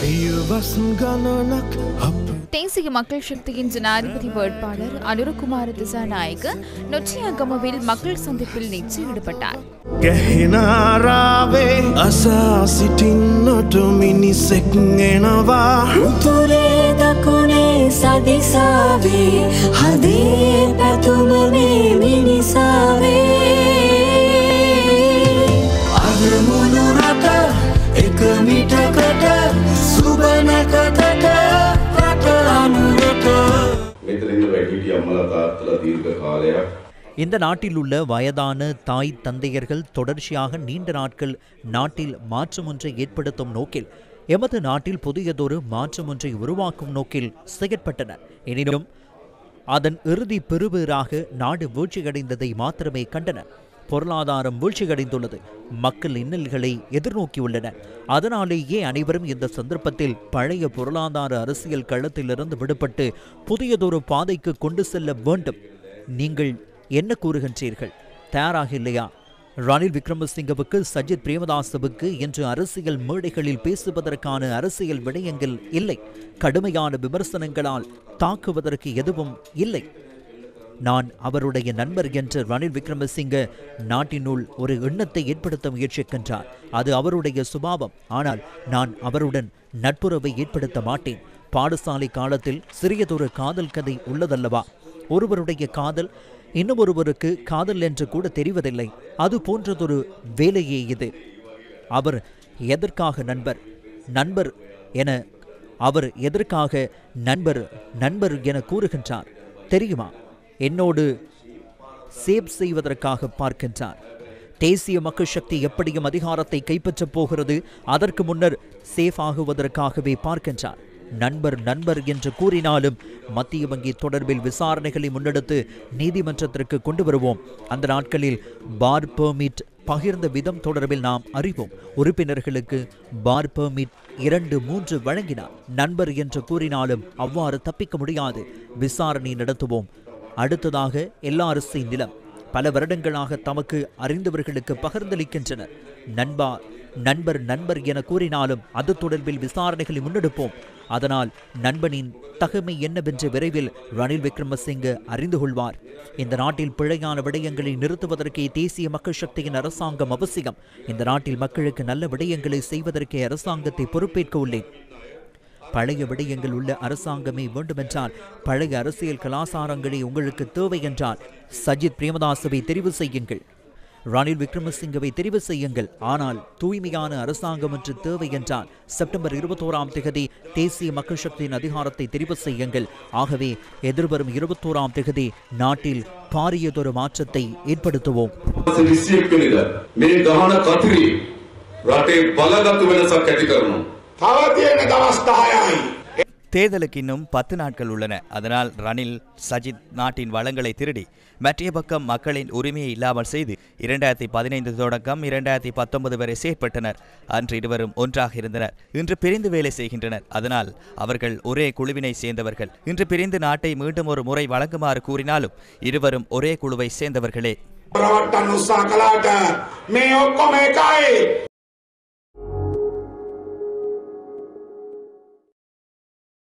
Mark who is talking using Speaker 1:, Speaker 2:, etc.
Speaker 1: தேசிய மக்கள் சக்தியின் ஜனாதிபதி வேட்பாளர் அனுரகுமார திசாநாயக்க நொச்சியாகமவில் மக்கள் சந்திப்பில் நேற்று ஈடுபட்டார்.
Speaker 2: இந்த நாட்டில் உள்ள வயதான தாய் தந்தையர்கள் தொடர்ச்சியாக நீண்ட நாட்கள் நாட்டில் மாற்றம் ஒன்றை ஏற்படுத்தும் நோக்கில் எமது நாட்டில் புதியதொரு மாற்றம் ஒன்றை உருவாக்கும் நோக்கில் செயற்பட்டனர். எனினும் அதன் இறுதி பெறுபேறாக நாடு வீழ்ச்சியடைந்ததை மாத்திரமே கண்டனர். பொருளாதாரம் வீழ்ச்சியடைந்துள்ளது. மக்கள் இன்னல்களை எதிர்நோக்கியுள்ளனர். அதனாலேயே அனைவரும் இந்த சந்தர்ப்பத்தில் பழைய பொருளாதார அரசியல் களத்திலிருந்து விடுபட்டு புதியதொரு பாதைக்கு கொண்டு செல்ல வேண்டும். நீங்கள் என்ன கூறுகின்றீர்கள்? தயாராக இல்லையா? ரணில் விக்ரமசிங்கவுக்கு சஜித் பிரேமதாசவுக்கு என்று அரசியல் மேடைகளில் பேசுவதற்கான அரசியல் விடயங்கள் இல்லை. கடுமையான விமர்சனங்களால் தாக்குவதற்கு எதுவும் இல்லை. நான் அவருடைய நண்பர் என்ற ரணில் விக்ரமசிங்க நாட்டினுள் ஒரு எண்ணத்தை ஏற்படுத்த முயற்சிக்கின்றார். அது அவருடைய சுபாவம். ஆனால் நான் அவருடன் நட்புறவை ஏற்படுத்த மாட்டேன். பாடசாலை காலத்தில் சிறியதொரு காதல் கதை உள்ளதல்லவா? ஒருவருடைய காதல் இன்னொருவருக்கு காதல் என்று கூட தெரிவதில்லை. அது போன்றதொரு வேலையே இது. அவர் எதற்காக நண்பர் நண்பர் என அவர் எதற்காக நண்பர் நண்பர் என கூறுகின்றார் தெரியுமா? என்னோடு சேவ் செய்வதற்காக பார்க்கின்றார். தேசிய மக்கள் சக்தி எப்படியும் அதிகாரத்தை கைப்பற்றப் போகிறது. அதற்கு முன்னர் சேஃப் ஆகுவதற்காகவே பார்க்கின்றார். நண்பர் நண்பர் என்று கூறினாலும் மத்திய வங்கி தொடர்பில் விசாரணைகளை முன்னெடுத்து நீதிமன்றத்திற்கு கொண்டு வருவோம். அந்த நாட்களில் பார் பெர்மிட் பகிர்ந்த விதம் தொடர்பில் நாம் அறிவோம். உறுப்பினர்களுக்கு பார் பெர்மிட் 2-3 வழங்கினார். நண்பர் என்று கூறினாலும் அவ்வாறு தப்பிக்க முடியாது. விசாரணை நடத்துவோம். அடுத்ததாக எல்ஆர்சி நிலம் பல வருடங்களாக தமக்கு அறிந்தவர்களுக்கு பகிர்ந்தளிக்கின்றனர். நண்பர் நண்பர் என கூறினாலும் அது தொடர்பில் விசாரணைகளை முன்னெடுப்போம். அதனால் நண்பனின் தகமை என்னவென்று விரைவில் ரணில் விக்ரமசிங்க அறிந்து கொள்வார். இந்த நாட்டில் பிழையான விடயங்களை நிறுத்துவதற்கே தேசிய மக்கள் சக்தியின் அரசாங்கம் அவசியம். இந்த நாட்டில் மக்களுக்கு நல்ல விடயங்களை செய்வதற்கே அரசாங்கத்தை பொறுப்பேற்க உள்ளேன். பழைய விடயங்கள் உள்ள அரசாங்கமே வேண்டுமென்றால் பழைய அரசியல் கலாசாரங்களே உங்களுக்கு தேவை என்றால் சஜித் பிரேமதாசவை தெரிவு செய்யுங்கள். ரணில் விக்ரமசிங்கவை தெரிவு செய்யுங்கள். ஆனால் தூய்மையான அரசாங்கம் என்று தேவை என்றால் செப்டம்பர் 21ஆம் தேதி தேசிய மக்கள் சக்தியின் அதிகாரத்தை தெரிவு செய்யுங்கள். ஆகவே எதிர்வரும் 21ஆம் தேதி நாட்டில் பாரியதொரு மாற்றத்தை ஏற்படுத்துவோம்.
Speaker 3: தேர்தலுக்கு இன்னும் 10 நாட்கள் உள்ளன. அதனால் ரணில் சஜித் நாட்டின் வளங்களை திருடி மற்றைய பக்கம் மக்களின் உரிமையை இல்லாமல் செய்து 2015 தொடக்கம் 2019 வரை செயற்பட்டனர். அன்று இருவரும் ஒன்றாக இருந்தனர். இன்று பிரிந்து வேலை செய்கின்றனர். அதனால் அவர்கள் ஒரே குழுவினை சேர்ந்தவர்கள். இன்று பிரிந்து நாட்டை மீண்டும் ஒரு முறை வழங்குமாறு கூறினாலும் இருவரும் ஒரே குழுவை சேர்ந்தவர்களே.